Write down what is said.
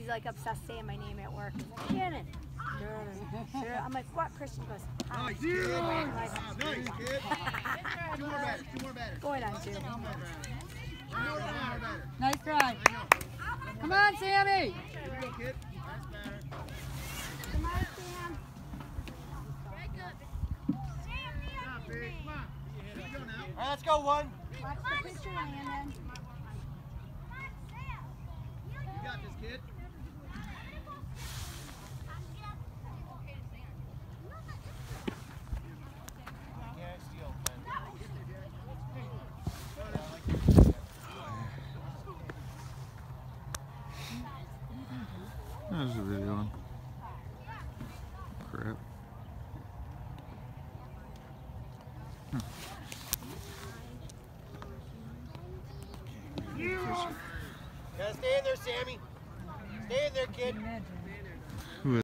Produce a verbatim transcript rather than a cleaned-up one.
like obsessed saying my name at work. He's like, Shannon. Sure. I'm like, what? Christian goes, hi. Nice, kid. I'm like, Nice, kid. Two more batters, two more batters. going on, two. Nice try. Come on, Sammy. Good go, kid. Nice batter. Come on, Sam. All right, let's go, one. Watch the pitcher, Landon. You got this, kid. There's a video on. Crap. Huh. Yeah, stay in there, Sammy. Stay in there, kid.